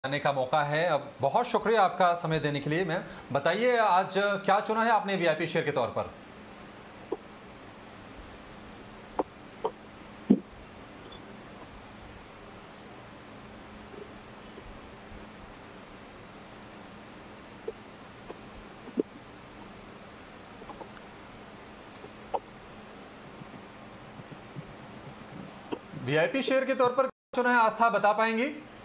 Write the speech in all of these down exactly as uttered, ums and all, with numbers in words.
आने का मौका है। अब बहुत शुक्रिया आपका समय देने के लिए। मैम बताइए, आज क्या चुना है आपने वीआईपी शेयर के तौर पर? वीआईपी शेयर के तौर पर चुना है, आस्था बता पाएंगी?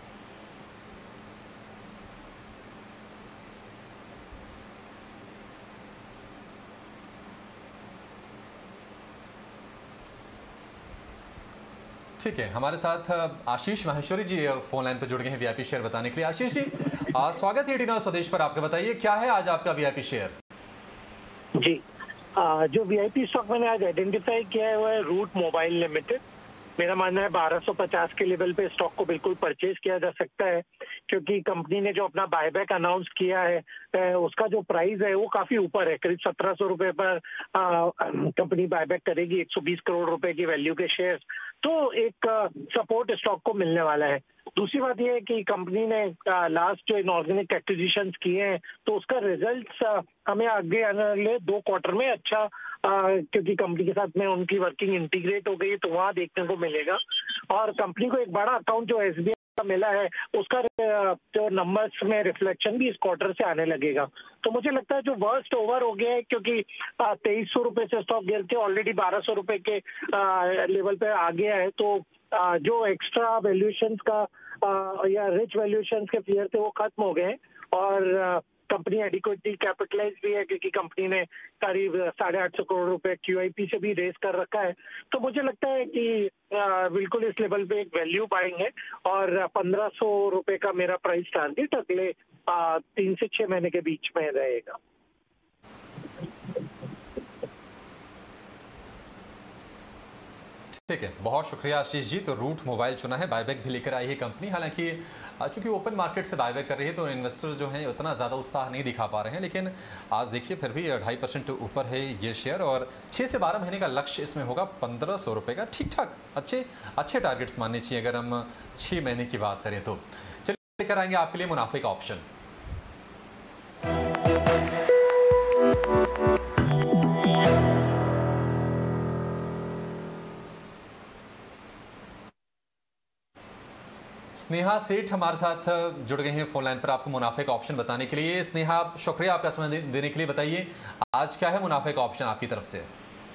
ठीक है, हमारे साथ आशीष माहेश्वरी जी फोन लाइन पर जुड़ गए हैं वीआईपी शेयर बताने के लिए। आशीष जी, आ, स्वागत है डी नौ स्वदेश पर। आपका बताइए क्या है आज आपका वीआईपी शेयर? जी, आ, जो वीआईपी स्टॉक मैंने आज आइडेंटिफाई किया है वो है रूट मोबाइल लिमिटेड। मेरा मानना है बारह सौ पचास के लेवल पे स्टॉक को बिल्कुल परचेज किया जा सकता है, क्योंकि कंपनी ने जो अपना बायबैक अनाउंस किया है उसका जो प्राइस है वो काफी ऊपर है। करीब सत्रह सौ रुपए पर कंपनी बायबैक करेगी एक सौ बीस करोड़ रुपए की वैल्यू के शेयर, तो एक सपोर्ट स्टॉक को मिलने वाला है। दूसरी बात यह है कि कंपनी ने लास्ट जो इनऑर्गेनिक एक्विजिशंस किए हैं तो उसका रिजल्ट्स हमें आगे आने वाले दो क्वार्टर में अच्छा, क्योंकि कंपनी के साथ में उनकी वर्किंग इंटीग्रेट हो गई है तो वहां देखने को मिलेगा। और कंपनी को एक बड़ा अकाउंट जो एसबीआई का मिला है उसका जो नंबर्स में रिफ्लेक्शन भी इस क्वार्टर से आने लगेगा। तो मुझे लगता है जो वर्स्ट ओवर हो गया है, क्योंकि तेईस सौ रुपए से स्टॉक गिर के ऑलरेडी बारह सौ रुपए के लेवल पे आ गया है, तो जो एक्स्ट्रा वैल्यूएशंस का या रिच वैल्यूएशंस के फियर थे वो खत्म हो गए और कंपनी एडिक्वेटली कैपिटलाइज भी है, क्योंकि कंपनी ने करीब साढ़े आठ सौ करोड़ रुपए क्यूआईपी से भी रेस कर रखा है। तो मुझे लगता है कि आ, बिल्कुल इस लेवल पे एक वैल्यू बाइंग है और पंद्रह सौ रुपए का मेरा प्राइस टारगेट अगले आ, तीन से छह महीने के बीच में रहेगा। ठीक है, बहुत शुक्रिया आशीष जी। तो रूट मोबाइल चुना है, बायबैक भी लेकर आई है कंपनी। हालांकि चूंकि ओपन मार्केट से बायबैक कर रही है तो इन्वेस्टर जो हैं उतना ज़्यादा उत्साह नहीं दिखा पा रहे हैं, लेकिन आज देखिए फिर भी ढाई परसेंट ऊपर है ये शेयर और छः से बारह महीने का लक्ष्य इसमें होगा पंद्रह सौ रुपये का। ठीक ठाक अच्छे अच्छे टारगेट्स मानने चाहिए अगर हम छः महीने की बात करें तो। चलिए लेकर आएंगे आपके लिए मुनाफे का ऑप्शन। स्नेहा सेठ हमारे साथ जुड़ गए हैं फोन लाइन पर आपको मुनाफे का ऑप्शन बताने के लिए। स्नेहा, शुक्रिया आपका समय देने के लिए। बताइए आज क्या है मुनाफे का ऑप्शन आपकी तरफ से?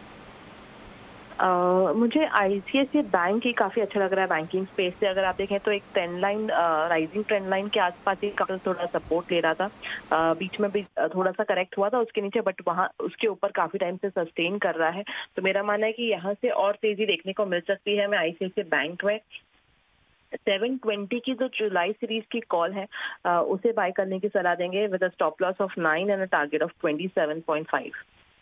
Uh, मुझे आईसीआईसीआई बैंक ही काफ़ी अच्छा लग रहा है। बैंकिंग स्पेस से अगर आप देखें तो एक trend line, rising trend line के आसपास ही काफी थोड़ा सपोर्ट ले रहा था। uh, बीच में भी थोड़ा सा करेक्ट हुआ था उसके नीचे, बट वहाँ उसके ऊपर काफ़ी टाइम से सस्टेन कर रहा है। तो मेरा मानना है कि यहाँ से और तेज़ी देखने को मिल सकती है। मैं आईसीआईसीआई बैंक में सेवन ट्वेंटी की जो जुलाई सीरीज की कॉल है आ, उसे बाय करने की सलाह देंगे with a stop loss of nine and a target of twenty seven point five.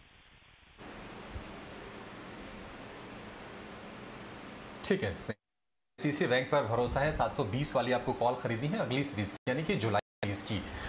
ठीक है, आईसीआईसीआई बैंक पर भरोसा है। सात सौ बीस वाली आपको कॉल खरीदनी है अगली सीरीज की, यानी कि जुलाई सीरीज की।